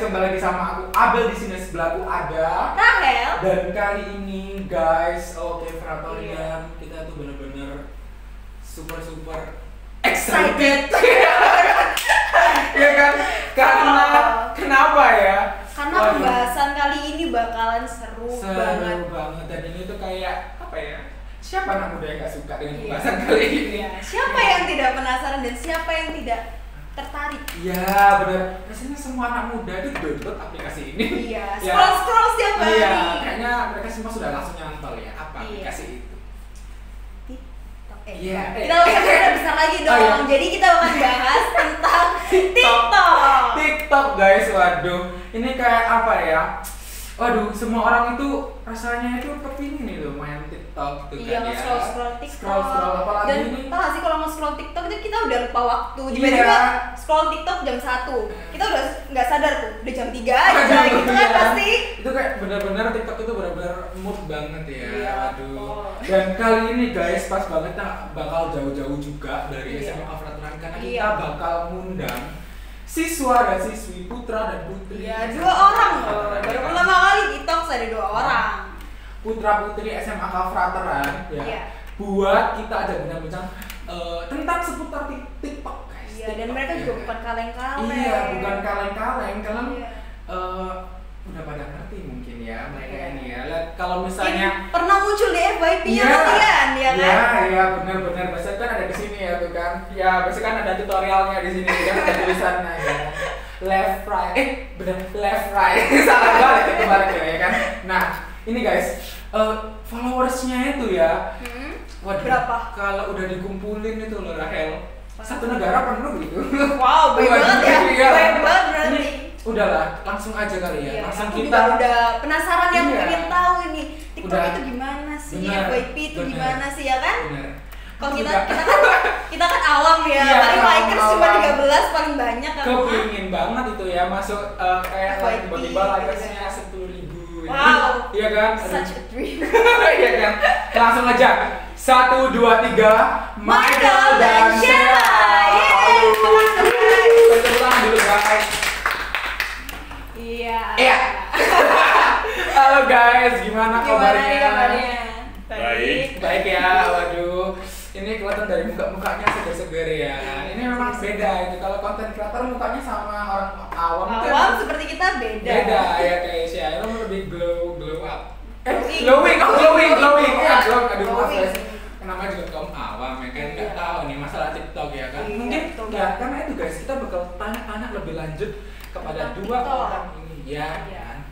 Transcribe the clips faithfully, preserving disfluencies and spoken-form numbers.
kembali lagi sama aku Abel. Di sini sebelahku ada Rahel. Dan kali ini guys, oke okay, Fratorian, kita tuh bener-bener super super excited. Ya kan? Karena oh. kenapa ya? Karena Waduh. pembahasan kali ini bakalan seru, seru banget. banget. Dan ini tuh kayak apa ya? Siapa anak muda yang gak suka dengan pembahasan iya. kali ini? Iya. Siapa yang tidak penasaran dan siapa yang tidak tertarik? Iya benar. Rasanya semua anak muda itu download aplikasi ini. Iya. Scroll scroll setiap hari. Iya. Kayaknya mereka semua sudah langsung nyantol ya apa iya. aplikasi itu. TikTok. Eh, iya. Kita langsung udah besar lagi dong. Oh, iya. Jadi kita akan bahas tentang TikTok. TikTok guys, waduh. Ini kayak apa ya? Waduh, semua orang itu rasanya itu kepingin nih loh main TikTok tuh iya, kan ya. Iya, scroll TikTok. Scroll scroll apalagi dan ini. Tahu gak sih kalau nge-scroll TikTok itu kita udah lupa waktu. Tiba-tiba iya. scroll TikTok jam satu. Kita udah nggak sadar tuh, udah jam tiga aja gitu kan pasti. Itu kayak benar-benar TikTok itu benar-benar mood banget ya. Iya, Waduh. oh. Dan kali ini guys, pas banget kita bakal jauh-jauh juga dari iya. S M A Fratorian karena iya. kita bakal ngundang siswa dan siswi putra dan putri. Iya, dua orang loh. Baru pertama kali TikTok ada dua orang. Putra putri S M A Fratorian ya. Iya. Buat kita ada bincang-bincang uh, tentang seputar TikTok guys. Iya, TikTok, dan mereka ya. juga bukan kaleng-kaleng. Iya, bukan kaleng-kaleng. Kalian iya. uh, udah pada ngerti mungkin ya mereka iya. ini ya. Lihat kalau misalnya ini pernah muncul di F Y P-nya iya, kalian ya kan? Iya, iya benar-benar. Biasanya kan ada di sini ya tuh kan. Ya, biasanya kan ada tutorialnya di sini kan ada tulisannya ya. Left right. Eh, benar left right. Salah banget itu kemarin ya kan. Nah, ini guys, uh, followersnya itu ya. Hmm? Waduh, berapa? Kalau udah dikumpulin itu loh Rahel, satu negara penuh gitu. Wow, banyak banget ya. Iya. Banyak banget berarti. Ini, udahlah, langsung aja kali ya. Iya, langsung aku kita juga udah penasaran yang iya. pengen tahu ini TikTok Udah. itu gimana sih, Bener. F Y P itu Bener. gimana sih ya kan? Bener. Kalau kita kita kan kita kan awam ya, Iya, paling awam, likers cuma awam. tiga belas paling banyak kan. Kepingin banget itu ya masuk uh, kayak F Y P tiba-tiba gitu likersnya kan. sepuluh ribu. Wow. Iya kan? Such a dream. Iya kan? Langsung aja. Satu, dua, tiga. Michael dan Sheila. Yeay. Kebetulan dulu guys. Iya. Iya. Halo guys, gimana, Gimana kabarnya? nih kabarnya? Baik. Baik ya, waduh. Ini kelihatan dari muka-mukanya seger-seger ya. Ini memang beda itu. Kalau konten kreator mukanya sama orang awam kan Awam seperti kita beda. beda ya kayak Sheila lebih glow glow up. Eh, Glowing. glowing, oh glowing, glowing. Glowing. Ya, glowing. Aduh, maaf Glowing. guys. Namanya juga kaum awam ya kan nggak Iya. tahu nih masalah TikTok ya kan. Iya, Mungkin betul ya banget. karena itu guys kita bakal tanya-tanya lebih lanjut kepada Tentang dua TikTok. orang ini ya Iya. kan.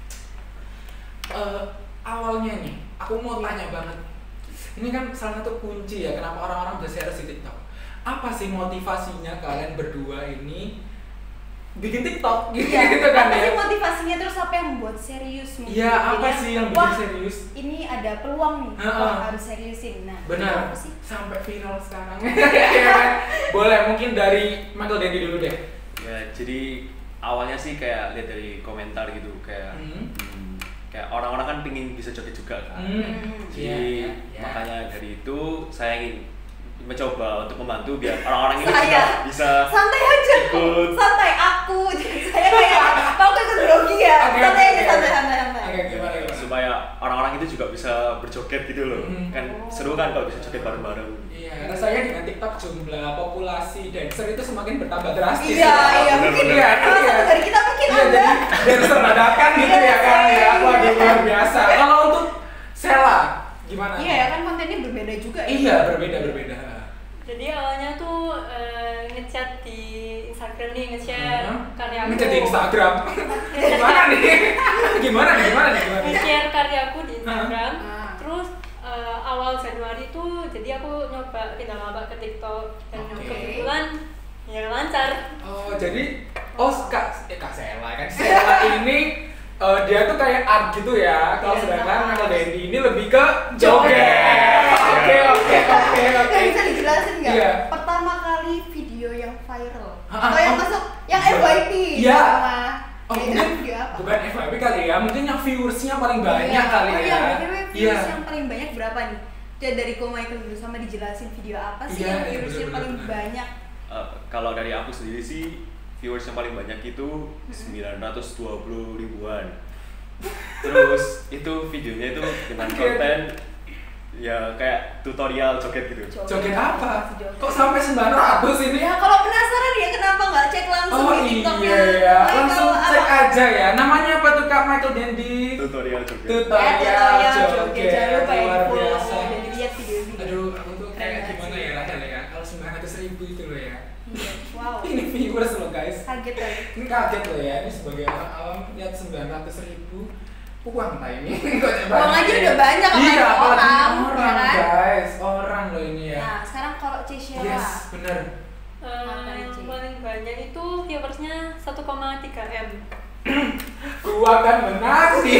Eh, awalnya nih, aku mau tanya banget. Ini kan salah satu kunci ya kenapa orang-orang bisa share di TikTok. Apa sih motivasinya kalian berdua ini bikin TikTok gitu, Iya. gitu kan Apa ya? sih motivasinya, terus apa yang membuat serius mungkin? Iya, apa Jadi, sih yang bikin wah, serius? ini ada peluang nih, Ha-ha. wah, harus seriusin. Nah, Benar. apa sih? Sampai viral sekarang. Ya kan? Boleh mungkin dari Michael Dendi dulu deh. Ya, jadi awalnya sih kayak lihat dari komentar gitu kayak Hmm. hmm, kayak orang-orang kan pingin bisa joget juga kan. Hmm. Jadi Iya, iya. makanya dari itu saya ingin mencoba untuk membantu biar orang-orang ini Saya. juga bisa Santai aja, ikut. santai aku. Jadi saya kayak kau kan ikut grogi ya. Oke, Santai oke, aja, oke. santai, santai, santai. Oke, gimana gimana? supaya orang-orang itu juga bisa berjoget gitu loh. Hmm. Kan seru kan kalau bisa joget bareng-bareng. Iya, rasanya dengan TikTok jumlah populasi dancer itu semakin bertambah drastis. Iya, ya. iya, Benar, mungkin benar. salah Iya. satu dari kita mungkin Iya, ada. jadi dancer dadakan gitu Iya, ya kan ya. iya. Waduh, luar biasa. Kalau untuk Sheila gimana? Iya ya kan kontennya berbeda juga ya. Iya, berbeda berbeda. Jadi awalnya tuh eh, ngechat di Instagram nih, nge-share Hmm. karyaku. Ngechat di Instagram. Gimana nih? Gimana nih? Gimana nih? Gimana nih? Nge-share karyaku di Instagram. Ah. Terus eh, awal Januari tuh jadi aku nyoba pindah maba ke TikTok dan Oke. kebetulan ya lancar. Oh, jadi oh Kak eh Kak Sheila kan. Sheila ini eh, dia tuh kayak art gitu ya. Kalau Iya, sedangkan sama. Michael Dendi ini lebih ke Joget. joget. Oke, oke, oke, oke. Nggak bisa dijelasin nggak? Iya. Pertama kali video yang viral Ah, atau yang oh. masuk yang F Y P Iya. sama Oh, itu mungkin video apa? bukan F Y P kali ya, mungkin yang viewersnya paling banyak Iya. kali oh, ya. iya, B T W Iya. views yang paling banyak berapa nih? Jadi dari Ko Michael dulu sama dijelasin video apa sih Iya, yang iya, viewersnya bener, paling bener. banyak? Eh, kalau dari aku sendiri sih viewers yang paling banyak itu sembilan ratus dua puluh ribuan. Terus itu videonya itu dengan Oke. konten ya kayak tutorial joget gitu. Joget apa? Joget. Kok sampai sembilan ratus ini? Ya kalau penasaran ya kenapa nggak cek langsung Oh di TikToknya? iya ya, Michael langsung cek apa? aja ya. Namanya apa tuh Kak Michael Dandy? Tutorial joget. Tutorial Ya, tutorial joget. joget. Jangan lupa ya Luar follow biasa. dan dilihat video-video. Aduh, aku tuh kayak Keren gimana banget. ya Rahel ya? Kalau sembilan ratus ribu itu loh ya. Iya. Wow. Ini viewers loh guys. Kaget kali. Ini kaget loh ya. Ini sebagai orang awam lihat sembilan ratus ribu uang tak ini. Kok banyak Uang aja ya? udah banyak Iya, apalagi apalagi orang, orang, ya kan? guys. Orang loh ini ya. Nah, sekarang kalau Cishela. Yes, bener. Eh, Apa yang Ci? paling banyak itu viewersnya satu koma tiga M. Gua akan menang sih.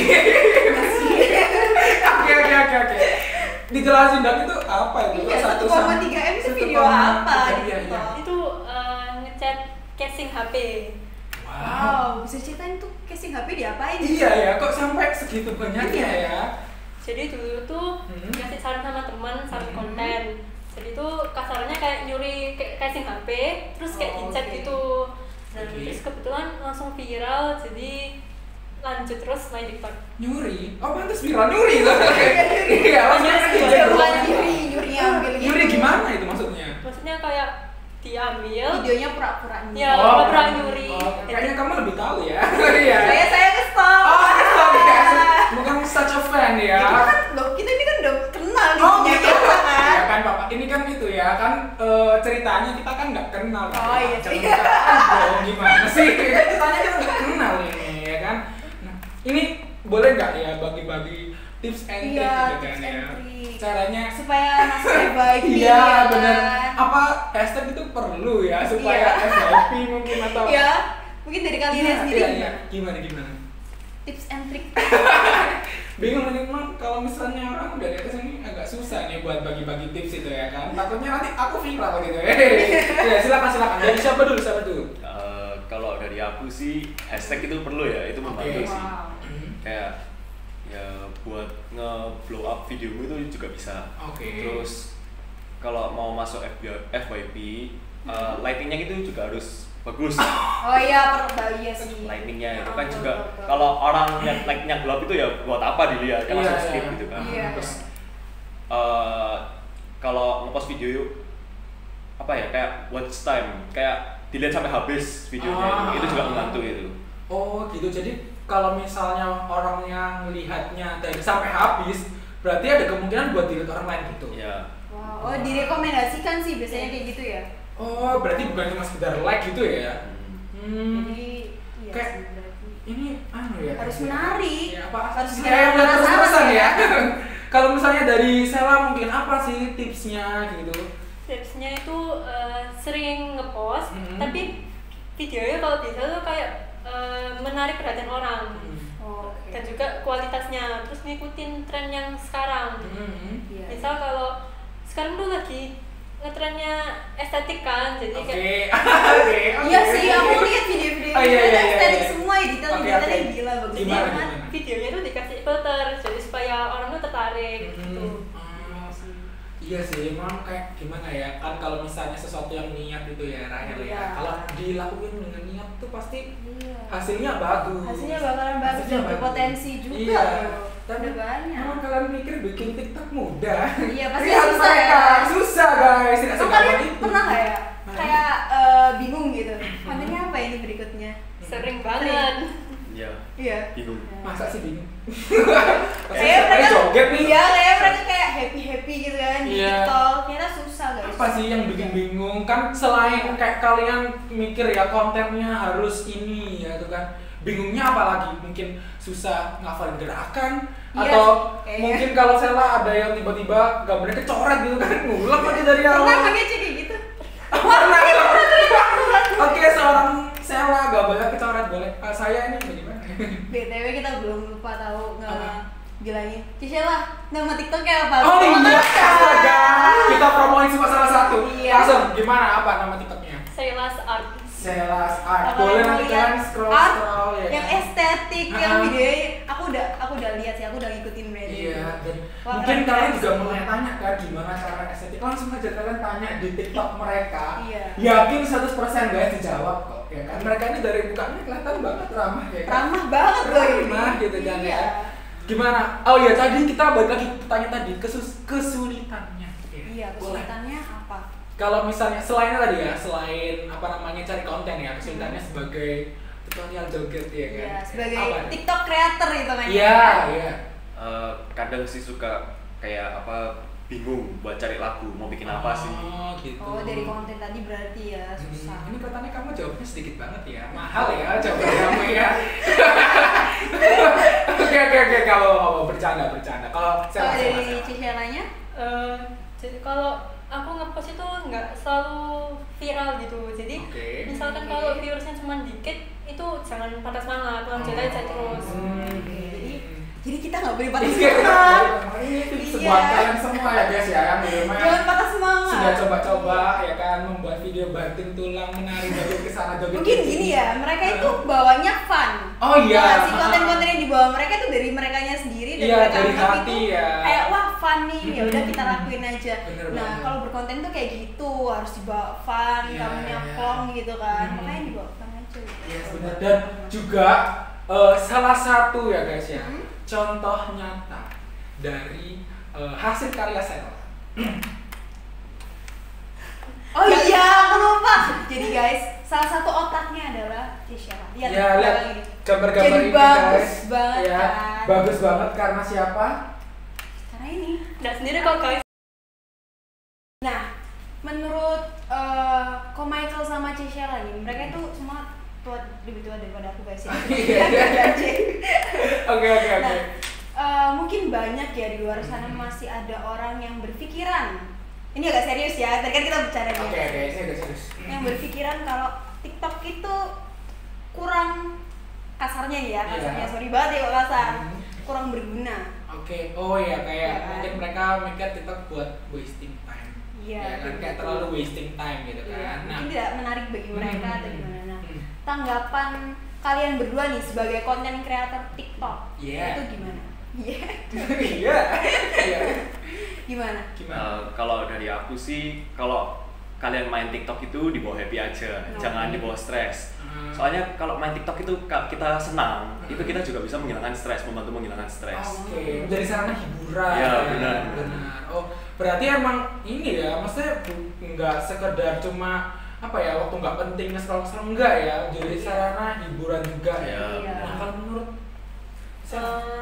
Oke oke oke oke. Dijelasin dong itu apa itu? Iya, Satu satu koma sama- tiga M itu satu video koma apa tiga, di iya, iya. TikTok? Itu eh, ngechat casing H P. Wow. Wow, bisa ceritain tuh casing H P diapain? Iya ya, kok sampai segitu banyaknya ya? Jadi dulu tuh Hmm. ngasih saran sama teman, saran Hmm. konten. Jadi tuh kasarnya kayak nyuri ke- casing H P, terus kayak Oh, dicet oke. gitu. Nah, Oke. terus kebetulan langsung viral, jadi lanjut terus main TikTok. Nyuri? Oh pantas viral nyuri loh. Iya, langsung Iya, aja iya, Bukan jadi- nyuri, nyuri ambil gitu. Nyuri gimana itu maksudnya? Maksudnya kayak diambil, Videonya pura-pura nyuri. Ya, pura-pura kan- nyuri. oh, kayaknya kamu lebih tahu ya. Iya. Saya saya kesel. Oh, kesel ya. Bukan such a fan ya. Kita kan loh, kita ini kan udah kenal nih Oh punya gitu kita kan. ya kan Bapak, ini kan itu ya kan eh, ceritanya kita kan nggak kenal kan? Oh, iya sih. Jangan dong, gimana sih? Ceritanya kita nggak kenal ini ya kan. Nah ini boleh nggak ya bagi-bagi tips and trick Iya, gitu tips kan and ya? trick. Caranya Supaya nasib baik nih, iya ya benar. kan? Apa hashtag itu perlu ya supaya Iya. F Y P mungkin atau Iya, mungkin dari kalian Iya, sendiri iya, gimana? iya. Gimana gimana? Tips and trick. Bingung nih Mang, kalau misalnya orang udah di atas ini agak susah nih buat bagi-bagi tips itu ya kan. Takutnya nanti aku viral gitu. Ya silakan silakan. Dari siapa dulu? Siapa dulu? Eh, kalau dari aku sih hashtag itu perlu ya, itu membantu Oke. sih. Wow. Kayak ya buat nge-blow up videomu itu juga bisa. Oke. Terus kalau mau masuk F Y P, uh, lightingnya itu juga harus bagus. Oh iya, perbahaya sih. Lightingnya itu Oh, kan juga betul. kalau orang yang lightingnya gelap itu ya buat apa dilihat kan Iya, langsung skip iya. gitu kan. Iya. Terus uh, kalau ngepost video apa ya kayak watch time, kayak dilihat sampai habis videonya Ah. itu, itu juga membantu itu. Oh gitu. Jadi kalau misalnya orang yang melihatnya dari sampai habis, berarti ada kemungkinan buat dilihat orang lain gitu. Ya. Wow, oh direkomendasikan sih biasanya kayak gitu ya. Oh berarti bukan cuma sekedar like gitu ya? Hmm. Hmm. Jadi iya Kayak- sih berarti. Ini anu ya Harus kayak- menarik. Ya, apa Harus kayak bikin udah penasaran terus-terusan ya. ya. Kalau misalnya dari Sela mungkin apa sih tipsnya gitu? Tipsnya itu eh, sering ngepost, Hmm. tapi videonya kalau bisa tuh kayak eh, menarik perhatian orang. Oh, oke. Dan juga kualitasnya, terus ngikutin tren yang sekarang. Hmm. Iya. Misal kalau sekarang tuh lagi ngetrennya estetik kan, jadi Oke, kayak oke, oke. Iya sih, aku lihat video-video Oh, iya, itu iya, estetik iya. semua, editan Oke, editannya oke. gila bagus Gimana, banget. gimana? videonya tuh dikasih filter, jadi supaya orang tuh tertarik gitu. Hmm. Iya sih, emang kayak gimana ya, kan kalau misalnya sesuatu yang niat itu ya Rahel Iya. ya, kalau dilakuin dengan niat tuh pasti Iya. hasilnya bagus. Hasilnya bakalan bagus Hasilnya dan bagus. berpotensi juga. Iya. Bro. Tapi Udah banyak. emang kalian pikir bikin TikTok mudah? Iya, pasti Lihat susah mereka, ya. susah guys. Tidak Itu segampang kalian itu. pernah nggak ya? Nah. Kayak eh, bingung gitu. Kontennya apa ini berikutnya? Sering banget. Ya, Iya. bingung. Masa sih bingung? Kayak Pasti mereka joget nih. Iya, kayak mereka kayak happy happy gitu kan di Iya. TikTok. Ternyata susah guys. Apa sih yang bikin bingung? Kan selain kayak kalian mikir ya kontennya harus ini ya itu kan. Bingungnya apa lagi? Mungkin susah ngafalin gerakan Iya atau sih, kayaknya. mungkin kalau Sela ada yang tiba-tiba gambarnya kecoret gitu kan ngulang aja dari Pernah awal. pakai cek kayak gitu? Pernah. Oke, seorang Sela gambarnya kecoret boleh. Ah, saya ini bagaimana? B T W kita belum lupa tahu nge Apa? bilangin Cicela nama TikToknya apa? Oh Promote iya, kan? astaga. Kita promoin semua salah satu. Iya. Langsung gimana apa nama TikToknya? Sales art. Selas Art. Kalau Boleh yang nanti lihat kalian scroll art scroll ya. yang kan? estetik, yang Ah. videonya aku udah aku udah lihat sih, aku udah ngikutin brand Iya, dan Wah, mungkin keren kalian banget juga sih. mulai tanya kan gimana cara estetik. Langsung aja kalian tanya di TikTok mereka. Iya. Yakin seratus persen guys dijawab kok. ya kan. Mereka ini dari mukanya kelihatan banget ramah ya kan. Ramah banget loh ini. Ramah gitu kan Iya. ya. Gimana? Oh ya tadi kita balik lagi pertanyaan tadi kesus kesulitannya. Iya, Boleh. kesulitannya apa? Kalau misalnya selain tadi ya, selain apa namanya cari konten ya, kesulitannya sebagai tutorial joget ya kan. Iya, sebagai Apa? TikTok creator itu namanya. Iya, iya. Eh, kadang sih suka kayak apa bingung buat cari lagu mau bikin apa sih. Oh, gitu. Oh, dari konten tadi berarti ya susah. Hmm, ini pertanyaan kamu jawabnya sedikit banget ya, mahal ya jawaban kamu ya. Oke oke oke kalau bercanda bercanda. Kalau Kalau saya dari Cishelanya? Eh, jadi kalau aku ngepost itu nggak selalu viral gitu. Jadi Oke. misalkan Oke. kalau viewersnya cuma dikit, itu jangan patah semangat, lanjut aja terus. Hmm. Jadi jadi kita nggak boleh patah Iya, semangat. ini tips Iya. buat kalian semua ya guys ya yang di rumah Jangan patah semangat. sudah coba-coba ya kan membuat video banting tulang menari joget ke sana joget. Mungkin ke sini. gini ya, mereka itu bawanya fun. Oh iya. Nah, si konten-konten yang dibawa mereka itu dari merekanya sendiri dan Iya, mereka dari anggap hati itu ya. kayak wah fun nih, ya udah Hmm. kita lakuin aja. Bener Nah, banget. kalau berkonten tuh kayak gitu, harus dibawa fun, Iya, kamunya iya. plong gitu kan. Hmm. Makanya dibawa fun aja. Yes, benar. Dan juga eh, salah satu ya guys ya, Hmm. contoh nyata dari eh, hasil karya Sel. Oh iya, aku lupa. Jadi guys, salah satu otaknya adalah Cisha. Lihat Ya, lihat belakang ini. gambar-gambar Jadi ini bagus guys. banget Ya, kan. bagus banget karena siapa? Karena ini. Nggak sendiri kok guys. Nah, menurut uh, Ko Michael sama Cisha nih, mereka itu semua tua, lebih tua daripada aku guys ya. Iya. Oke oke Nah, oke. uh, mungkin banyak ya di luar sana masih ada orang yang berpikiran. Ini agak serius ya, tadi kan kita bicara Oke nih. oke, saya udah serius. Yang berpikiran kalau TikTok itu kurang kasarnya ya, kasarnya Iya. sorry banget ya kalau kasar, Hmm. kurang berguna. Oke, oh ya kayak Iya kan? mungkin mereka mikir TikTok buat wasting time. Iya, Ya kan kayak betul. terlalu wasting time gitu Iya, kan. Nah, mungkin tidak menarik bagi mereka Hmm. atau gimana. Nah, Hmm. tanggapan kalian berdua nih sebagai konten kreator TikTok Iya. itu gimana? Iya, Iya. Iya. gimana? Gimana? Eh, kalau dari aku sih kalau kalian main TikTok itu dibawa happy aja, Oh. jangan dibawa stres. Hmm. Soalnya kalau main TikTok itu ka- kita senang, Hmm. itu kita juga bisa menghilangkan stres, membantu menghilangkan stres. Oke, menjadi sarana hiburan. Iya, ya. benar. Benar. Oh, berarti emang ini ya, maksudnya bu- nggak sekedar cuma apa ya waktu nggak penting nge-scroll-scroll enggak ya, jadi sarana hiburan juga ya. Iya. Nah, kalau menurut saya Eh,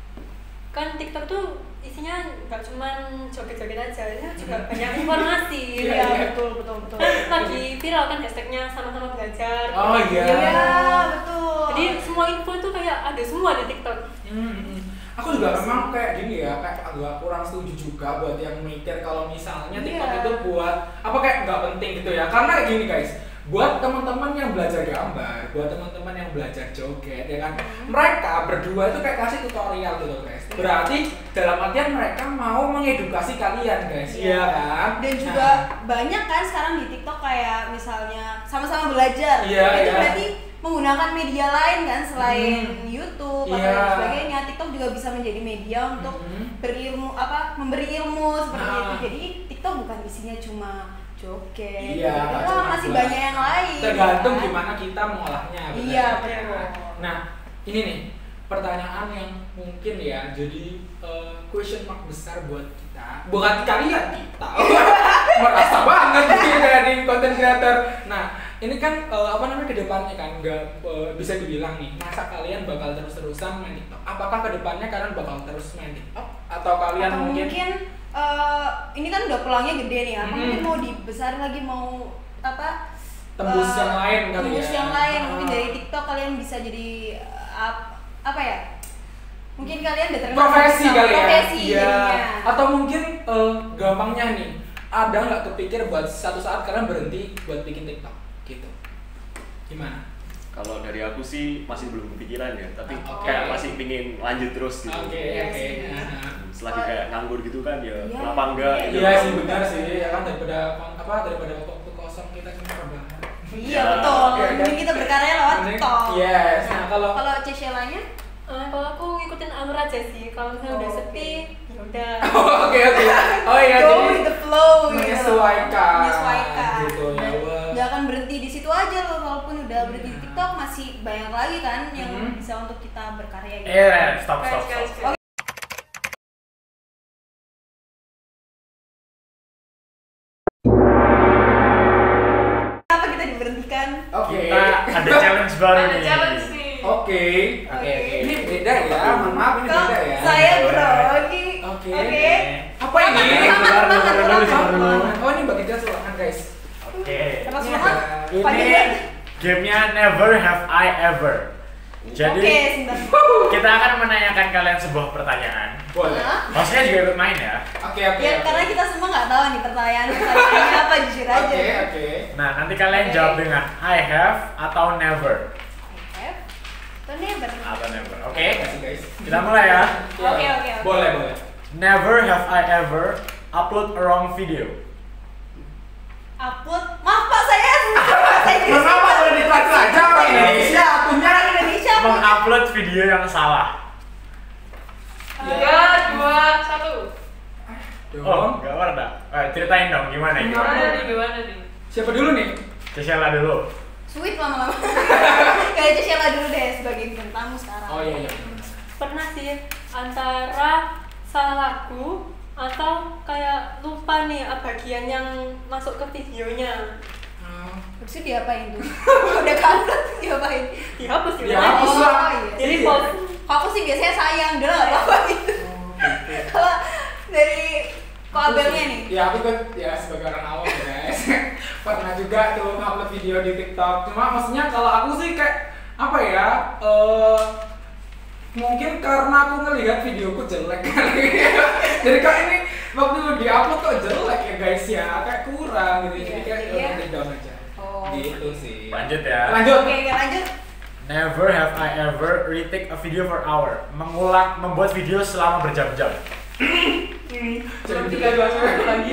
kan TikTok tuh isinya nggak cuma joget-joget aja, ini juga banyak informasi. Iya, Iya, iya. betul betul betul. Kan lagi viral kan hashtagnya sama-sama belajar. Oh, iya. Iya, betul. Jadi semua info itu kayak ada semua di TikTok. Hmm, hmm. Aku juga memang kayak gini ya, kayak agak kurang setuju juga buat yang mikir kalau misalnya TikTok Iya. itu buat apa kayak nggak penting gitu ya. Karena kayak gini guys, buat teman-teman yang belajar gambar, buat teman-teman yang belajar joget ya kan, Hmm. mereka berdua itu kayak kasih tutorial gitu guys. Berarti dalam artian mereka mau mengedukasi kalian guys, Iya. iya kan? Dan juga banyak kan sekarang di TikTok kayak misalnya sama-sama belajar. Iya, itu iya. berarti menggunakan media lain kan selain Hmm. YouTube atau Iya. lain sebagainya. TikTok juga bisa menjadi media untuk Hmm. berilmu apa memberi ilmu seperti Nah. itu. Jadi TikTok bukan isinya cuma joget. Iya, gitu. nggak Lah, cuma masih buat- banyak yang lain. Tergantung kan? gimana kita mengolahnya. benar Iya, ya betul. kan? Nah, ini nih pertanyaan yang mungkin ya jadi eh, question mark besar buat kita, bukan kalian kita. Merasa banget gitu jadi konten creator. Nah, ini kan eh, apa namanya kedepannya kan nggak eh, bisa dibilang nih masa kalian bakal terus-terusan main TikTok. Apakah kedepannya kalian bakal terus main TikTok atau kalian Atau mungkin, mungkin eh, ini kan udah pulangnya gede nih, apa Hmm. mungkin mau dibesarin lagi mau apa? tembus eh, yang lain kali tembus ya? yang lain mungkin Ah. dari TikTok kalian bisa jadi eh, ap- apa ya? Mungkin kalian udah terkenal profesi sama kali ya? profesi Iya. jadinya. Atau mungkin eh, gampangnya nih, ada nggak kepikir buat satu saat kalian berhenti buat bikin TikTok gitu? Gimana? Kalau dari aku sih masih belum kepikiran ya, tapi Ah, oke. kayak masih pingin lanjut terus gitu. Oke, Iya oke. sih. Nah. Selagi kayak nganggur gitu kan ya, Iya. kenapa enggak gitu. Iya sih benar sih, ya kan daripada apa daripada waktu kosong kita cuma rebahan. Iya Ya, betul. oke, oke. Mending kita berkarya lewat Mending- TikTok. yes. Nah, Nah, kalau- kalau Cishelanya Eh, kalau aku ngikutin alur aja sih, kalau misalnya Oh, udah oke. sepi, ya udah. Oke oke. Oh iya go jadi with the flow gitu. menyesuaikan. Menyesuaikan. Gitu ya. Dan Wah. nggak akan berhenti di situ aja loh walaupun udah tinggal berhenti di TikTok, masih banyak lagi kan yang Hmm. bisa untuk kita berkarya gitu. Eh, stop, Guys, stop, guys, stop. guys. Kenapa kita diberhentikan? Oke. Kita ada challenge baru Ada nih. challenge nih. Oke. Oke, oke. Ini beda ya. Mohon maaf ini Kok beda ya. saya grogi? Oke. Oke. Apa ini? Sabar dulu, sabar dulu, sabar dulu. Oh, ini bagi kita silakan, guys. Oke. Terus Ini semua? ada- Pagi Ini dan- gamenya Never Have I Ever. Jadi Oke, sebentar. kita akan menanyakan kalian sebuah pertanyaan. Boleh. Hah? Maksudnya juga ikut main ya. Oke, oke. Ya oke. karena kita semua nggak tahu nih pertanyaan pertanyaannya apa, jujur aja. Oke, oke. Nah, nanti kalian Oke. jawab dengan I have atau never. Oke. Tuh nih berarti. Atau never. Oke. Terima kasih, guys. Kita mulai ya. Ya. Oke, oke, oke. Boleh, boleh. Never have I ever upload a wrong video. Upload. Maaf Pak, saya saya Inggris. Kenapa boleh ditraktir aja orang Indonesia? Akunya Orang Indonesia apa? Mengupload video yang salah. Tiga, dua, satu. Oh, enggak warna. Eh, ceritain dong gimana Enggak. gimana. Gimana nih, gimana nih? Siapa dulu nih? Cesela dulu. Sweet lama-lama. Kayaknya Sheila dulu deh sebagai bintang tamu sekarang. Oh iya iya. Pernah sih antara salah lagu atau kayak lupa nih bagian yang masuk ke videonya. Hmm. Terus diapain tuh? Udah upload diapain? Dihapus Ya, gimana? hapus Oh, lah. iya. Jadi Iya. post. Kalau aku sih biasanya sayang, udah nggak apa-apa gitu. Oh, gitu. Kalau dari Koabelnya nih. Ya aku kan ya sebagai orang awam ya guys. Pernah juga tuh upload video di TikTok. Cuma maksudnya kalau aku sih kayak apa ya? eh mungkin karena aku ngelihat videoku jelek kali. Jadi kayak ini waktu di-upload kok jelek ya guys ya, kayak kurang gitu. Jadi Iya, kayak iya. udah down aja. Oh. Gitu sih. Lanjut ya. Lanjut. Oke, oke, lanjut. Never have I ever retake a video for hour. Mengulang membuat video selama berjam-jam. Jadi tiga dua satu lagi.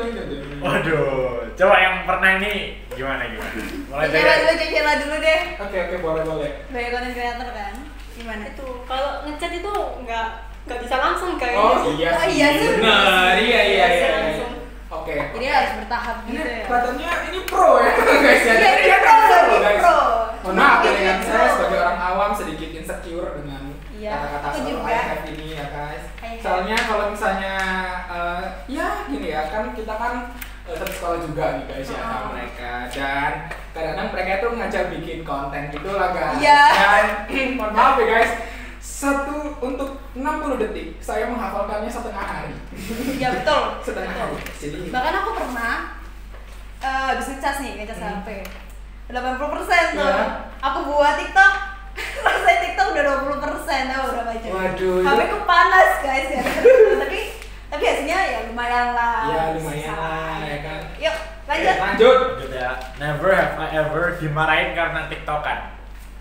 Waduh, coba yang pernah ini gimana gimana? Mulai Sheila dari dulu, Sheila dulu deh. Oke oke boleh boleh. Sebagai content creator kan. Gimana? Itu kalau ngechat itu nggak nggak bisa langsung guys. Oh iya Oh, sih. iya sih. Benar iya iya iya. iya. Langsung. Oke. Jadi harus bertahap Ini gitu ya. kelihatannya ini pro ya guys ya. Iya, Jadi ini dia pro, kan pro ini guys. pro. Mohon maaf ya Ini dengan pro. saya sebagai orang awam sedikit insecure dengan Iya, kata-kata aku soal juga. I have ini ya guys. I have. Soalnya kalau misalnya eh, ya gini ya kan kita kan eh, satu sekolah juga nih guys ya sama Oh. mereka dan kadang-kadang mereka itu ngajak bikin konten gitu lah guys. Iya. Dan mohon maaf ya guys. Satu untuk enam puluh detik saya menghafalkannya setengah hari. Iya betul. Setengah hari. Jadi Bahkan aku pernah eh habis ngecas nih, ngecas Hmm. H P delapan puluh persen tuh. Iya. Aku buat TikTok, selesai TikTok udah dua puluh persen, tahu berapa jam? Waduh, H P itu- ku panas guys ya. tapi tapi hasilnya ya lumayan lah. ya lumayan lah ya kan. Yuk, lanjut. Oke, lanjut. lanjut ya. Never have I ever dimarahin karena TikTokan.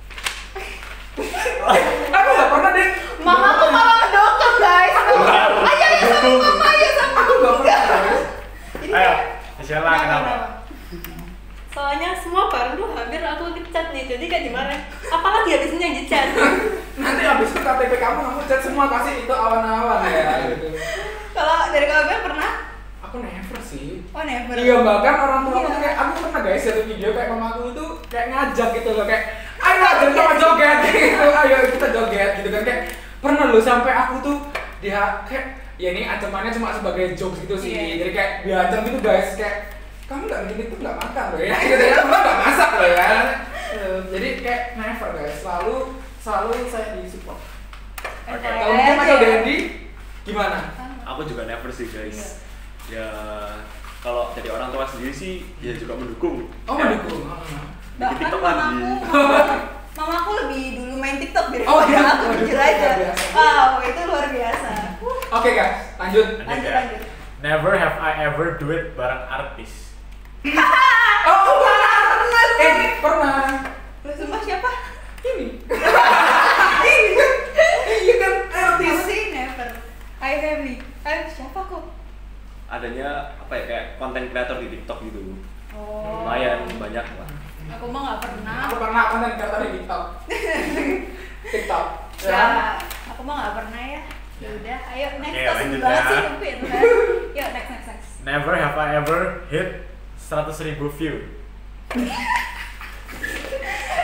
Aku gak pernah deh. Mama aku malah mendukung guys. Ayo ayo sama mama, ayo sama Aku gak pernah guys. Jadi Ayo, kayak- Cesela kenapa? Soalnya semua barang tuh hampir aku ngechat nih, jadi kayak gimana? Apalagi habisnya yang ngechat. Nanti abis itu K T P kamu kamu chat semua kasih itu awan-awan ya gitu. Kalau dari Koabel pernah? Aku never sih. Oh never. Iya bahkan orang tua aku Iya. tuh kayak aku pernah guys satu video kayak mamaku itu kayak ngajak gitu loh kayak ayo ngajak sama joget gitu ayo kita joget gitu kan kayak pernah loh sampai aku tuh dia kayak ya ini ancamannya cuma sebagai jokes gitu sih Iya. jadi kayak diancam gitu guys kayak kamu nggak bikin itu nggak makan loh ya gitu ya kamu nggak masak loh ya. Eh, jadi kayak never guys selalu selalu saya disupport. Oke, Kalau mungkin Mas Dendi gimana? Aku juga never sih Iya. guys. Ya kalau dari orang tua sendiri sih ya juga mendukung. Oh Ya, mendukung. bikin Bahkan TikTok mamaku, lagi. mamaku, mamaku lebih dulu main TikTok daripada Oh, iya. aku, jujur Luar aja. biasa. Wow, itu luar biasa. Oke guys lanjut. Lanjut, ya. lanjut. Never have I ever duet bareng artis. Oh pernah. Eh pernah. Lu sumpah siapa? Ini. Ini kan. Iya kan Aku artis. sih never. Hai family. Hai siapa kok? Adanya apa ya kayak konten kreator di TikTok gitu. Oh. Lumayan banyak lah. Aku mah nggak pernah. Aku pernah konten kreator di TikTok. TikTok. Ya. Ya, aku mah nggak pernah ya. Ya udah, ayo next. Oke, Kok sedih lanjut banget ya. sih tapi ya Tuhan. Yuk next next next. Never have I ever hit seratus ribu view.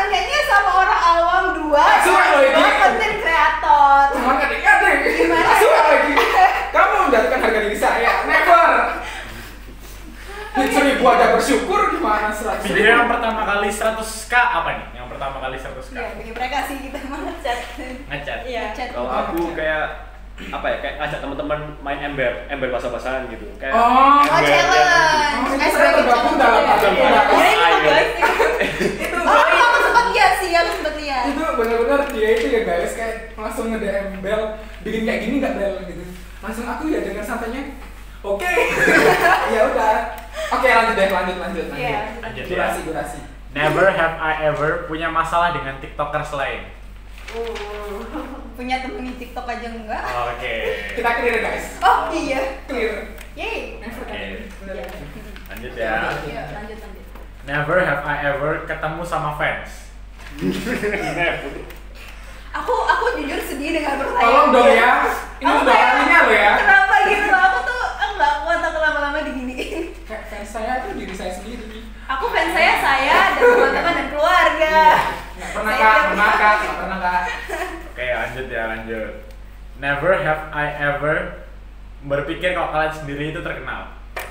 nanyanya sama orang awam dua, Suka sama loh ini. dua konten kreator. Cuma kadang-kadang Gimana? Suka lagi. Kamu menjatuhkan harga diri saya. Never. Seribu aja bersyukur gimana seratus Video yang pertama kali seratus k apa nih? Yang pertama kali seratus k? Iya, bagi mereka sih kita malah chat. Ngecat. Iya. Chat. Kalau aku kayak apa ya, kayak ngajak teman-teman main ember, ember bahasa-basahan gitu. Kayak Oh, Oh, ember yang- challenge. Oh, Eh, itu sebagai tergabung challenge. dalam Iya, ajang iya. Bagus. Ya itu Ayo. guys. itu Oh, aku sempat lihat sih, aku sempat lihat. itu benar-benar dia itu ya guys kayak langsung nge-D M Bel bikin kayak gini nggak Bel gitu langsung aku ya dengan santainya oke ya udah oke lanjut deh lanjut lanjut lanjut Iya. Lanjut ya. durasi durasi Never have I ever punya masalah dengan tiktokers lain. Uh, punya temen di TikTok aja enggak? Oke. kita clear guys Oh iya. clear Yeay. never Oke. bener Iya. Lanjut ya. Iya, lanjut lanjut. Never have I ever ketemu sama fans. Aku aku jujur sedih dengan pertanyaan. tolong dong dia. ya ini Aku udah kayak, kalinya lo ya Kenapa gitu? Aku tuh enggak kuat aku lama-lama diginiin. kayak fans saya tuh diri saya sendiri Aku fans saya saya dan teman-teman dan keluarga. nggak pernah Saya kak tidak pernah bisa. kak nggak pernah kak Oke, lanjut ya, lanjut. Never have I ever berpikir kalau kalian sendiri itu terkenal.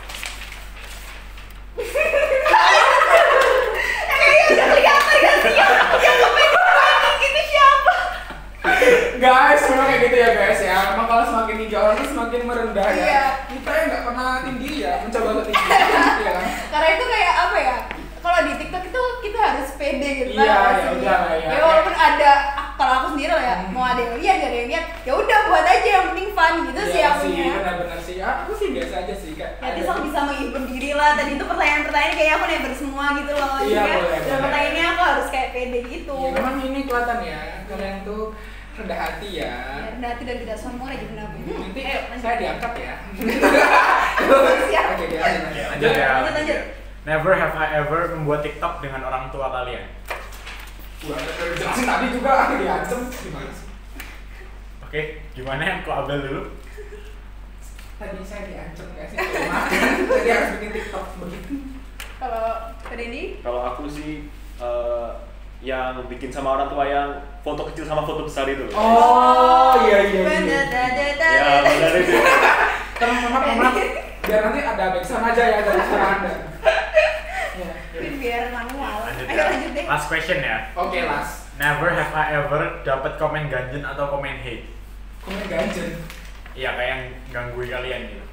Kayaknya udah kelihatan gak sih yang yang komen ranking gitu siapa? guys memang kayak gitu ya guys ya emang kalau semakin tinggi orang tuh semakin merendah ya Iya. kita yang nggak pernah tinggi ya mencoba untuk tinggi iya kan Karena itu kayak apa ya? Kalau di TikTok itu kita harus pede gitu Iya, lah. ya udah lah ya. Ya walaupun ada kalau aku sendiri lah ya, Hmm. mau ada yang lihat, gak ada yang lihat, ya udah buat aja yang penting fun gitu sih Iya aku sih nya. benar-benar sih aku sih biasa aja sih kak Ya Tisal bisa menghibur diri lah. Tadi itu pertanyaan-pertanyaan kayak aku neighbor semua gitu loh. Iya, Jadi kan boleh, dalam boleh. pertanyaannya aku harus kayak pede gitu. ya, memang ini kelihatan ya kalian tuh rendah hati ya Ya, rendah hati dan tidak sombong aja benar. Hmm, nanti Ayo, lanjut. saya diangkat ya Siap. oke oke, lanjut lanjut Lanjut ya. lanjut, lanjut. Never have I ever membuat TikTok dengan orang tua kalian. Wah, udah jelasin tadi juga diancem gimana sih Oke, gimana yang ku Abel dulu? tadi saya diancem nggak sih kalau makan jadi harus bikin TikTok begitu Kalau Kak Dendi? Kalau aku sih eh, yang bikin sama orang tua yang foto kecil sama foto besar itu. oh iya iya iya Ya benar itu. Teman maaf maaf biar nanti ada backsound aja ya dari suara anda ya, ya. Biar manual. Lanjut Ayo ya. lanjut deh. Last question ya. oke las Never have I ever dapat komen ganjen atau komen hate. komen ganjen Iya, kayak yang gangguin kalian gitu.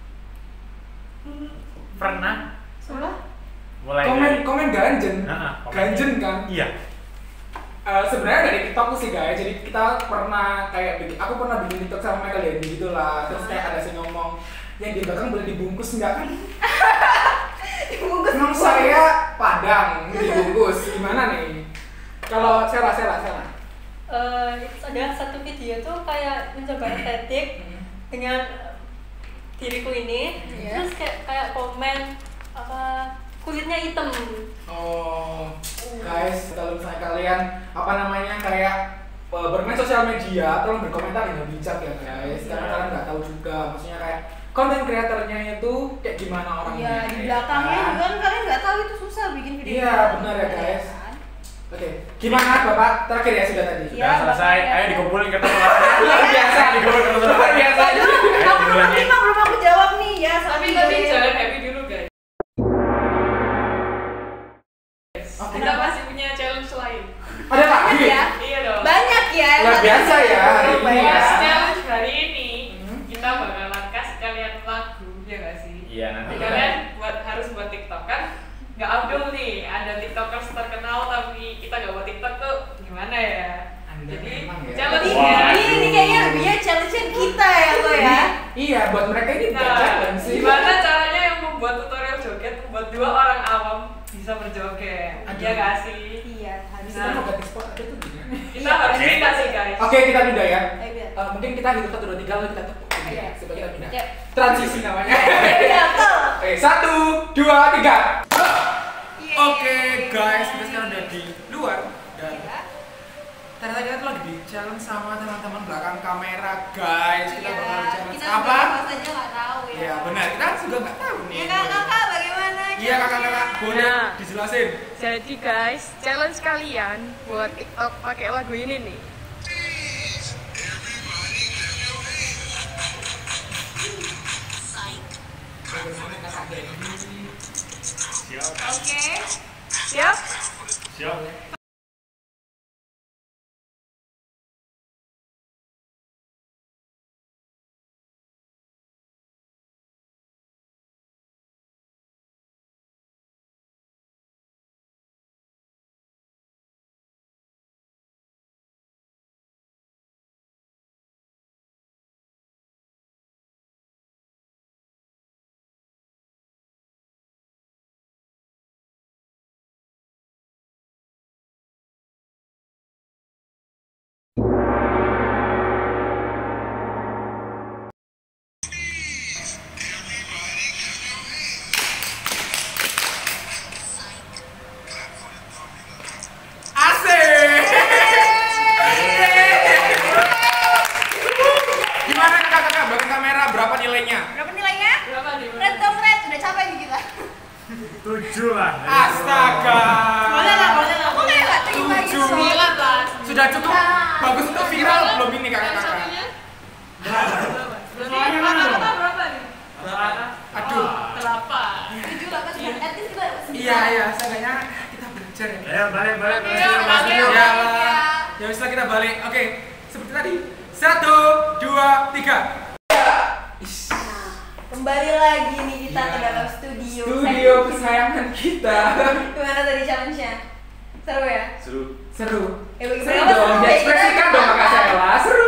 Pernah? Sumpah? Mulai komen dari komen ganjen Nah, komen ganjen hate. kan Iya. Eh, sebenarnya dari TikTok sih guys, jadi kita pernah kayak bikin, aku pernah bikin TikTok sama Michael ya gitu lah, terus kayak ada si ngomong yang di belakang boleh dibungkus nggak kan? Dibungkus. Emang saya Padang dibungkus, gimana nih? Kalau Sela, Sela, Sela. Eh, ada satu video tuh kayak mencoba estetik dengan diriku ini, Iya. terus kayak kayak komen apa kulitnya hitam. Oh, guys, kalau misalnya kalian apa namanya kayak uh, bermain sosial media, tolong berkomentar dengan bijak ya guys, karena kalian nggak tahu juga, maksudnya kayak konten kreatornya itu kayak gimana orangnya. Iya, di ya belakangnya kan? juga kan kalian nggak tahu itu susah bikin video. Iya, benar ya, guys. Oke, gimana Bapak? Terakhir ya sudah tadi. Iya. Sudah selesai. Bapak, ya. Ayo dikumpulin kertas suaranya. Luar biasa. Dikumpulin kertas Luar suaranya. biasa. Aduh, Ayo, aku belum dimulai. terima, belum aku jawab nih ya. Tapi sorry. tapi jangan happy dulu guys. Oke. Kita masih punya challenge lain. Ada lagi? Banyak ya. Iya dong. Banyak ya. yang Luar tadi biasa kita ya, hari coba ini ya. Challenge hari ini Hmm. kita bakalan kasih kalian lagu, ya nggak sih? Iya, nanti Oke. Kalian buat harus buat TikTok kan? Nggak abdul nih, ada tiktokers terkenal tapi kita nggak buat TikTok tuh gimana ya? Anda Jadi memang ya. challenge-nya. Wah. Ini, ini kayaknya lebihnya challenge kita ya lo ya. Iya, buat mereka ini bukan Nah, challenge sih. gimana caranya yang membuat tutorial joget membuat dua orang awam bisa berjoget? Aduh. Iya nggak sih? Iya, harus. Kita mau ganti spot aja tuh gimana? Kita harus Oke. bisa sih guys. Oke, kita pindah ya. Ayo, biar. Eh, mungkin kita hitung satu dua tiga lalu kita tepuk ini ya, Iya. supaya kita pindah. Yap. Transisi namanya. Iya, betul. Oke, satu, dua, tiga. Yeay. Oke guys, kita sekarang udah di luar dan Iya. ternyata kita tuh lagi di challenge sama teman-teman belakang kamera guys. Kita bakal challenge Kita apa? juga saja nggak tahu ya. Iya benar, kita juga nggak tahu nih. Ya kak, kakak bagaimana? Ya Iya kakak-kakak, boleh Nah. dijelasin. Jadi guys, challenge kalian buat TikTok pakai lagu ini nih. Oke. Siap? Siap. Asik. Gimana kakak-kakak belakang kamera berapa nilainya? Berapa nilainya? Berapa nih? Red dong red, udah capek nih kita. Tujuh lah. Astaga. Boleh lah, boleh lah. Aku kayak gak terima gitu. Tujuh. Sembilan lah. Sudah cukup bagus untuk viral belum ini Yang kakak-kakak? satunya? Berapa? Berapa? Rata-rata berapa nih? Rata-rata. Aduh. Delapan. Tujuh delapan sembilan, at least kita dapat sembilan. Iya iya, seenggaknya kita belajar ya. Ayo balik balik balik. Iya, balik. Ya, Iya. ya setelah kita balik. Oke, seperti tadi. Satu, dua, tiga. Nah, kembali lagi nih kita Iya. ke dalam studio. Studio kesayangan kita. Gimana tadi challenge-nya? Seru ya? Seru. Seru. Ya bagi Seru mereka dong, seru ya, diekspresikan kita- dong kakak Sela. Seru.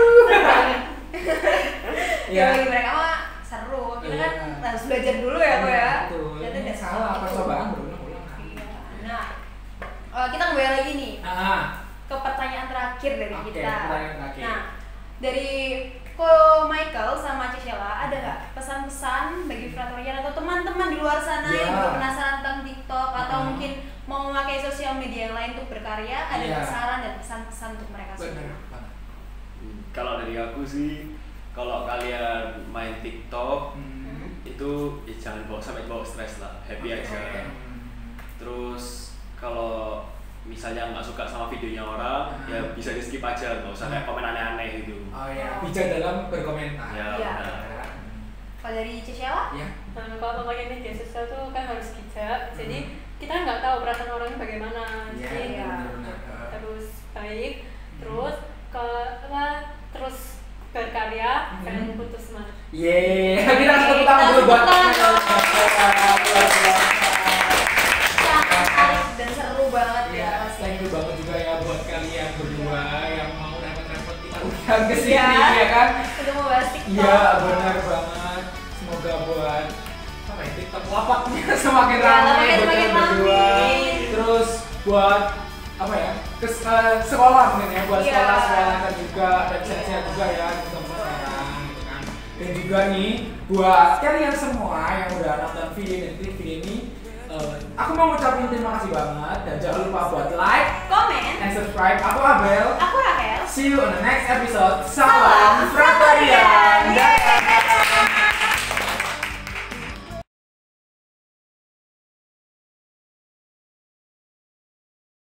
Ya bagi mereka mah seru. Kita kan Iya. harus belajar dulu ya kok ya. Betul. Ternyata Ini udah salah gitu. percobaan berulang-ulang kan. Iya. Nah, eh, kita kembali lagi nih Ah, ke pertanyaan terakhir dari Oke, kita. pertanyaan terakhir. Nah, dari Ko Michael sama Cicela, ada nggak pesan-pesan bagi Fratorian atau teman-teman di luar sana Ya. yang juga penasaran tentang TikTok atau Hmm. mungkin mau memakai sosial media yang lain untuk berkarya? Ada Iya. nggak saran dan pesan-pesan untuk mereka benar semua? banget. Hmm, Kalau dari aku sih, kalau kalian main TikTok Hmm. itu ya jangan bawa sampai bawa stres lah, happy aja. Oke. Terus kalau misalnya nggak suka sama videonya orang, Hmm. ya bisa di skip aja, nggak usah kayak komen aneh-aneh gitu. Oh ya, bijak dalam berkomentar. Ya, Iya. benar. Kalau dari Cicela? Ya. Nah, kalau memakai media sosial tuh kan harus bijak. Jadi kita nggak tahu perasaan orangnya bagaimana. Iya, Jadi Iya. benar-benar. terus baik, terus ke apa, terus berkarya, Hmm. jangan putus semangat. Yeay, kita harus tepuk tangan Kita dulu buat tepuk tangan Michael. dong. Luar biasa. Sangat menarik dan seru banget ya Ya, pasti. thank you banget juga ya buat kalian berdua yang mau repot-repot kita undang ke sini Iya. ya kan. Untuk membahas TikTok. Iya, benar banget. Semoga buat apa ya TikTok lapaknya semakin Ya, ramai lapaknya buat semakin kalian berdua. ramai. Terus buat apa ya ke eh, sekolah mungkin ya buat Iya. sekolah sekolah kan juga dan sehat-sehat juga ya di tempat sekarang gitu kan. Dan juga nih buat kalian semua yang udah nonton video dan klik video ini, eh, aku mau ngucapin terima kasih banget dan jangan lupa buat like Komen. and subscribe. Aku Abel. Aku Rahel. See you on the next episode. Salam. Salam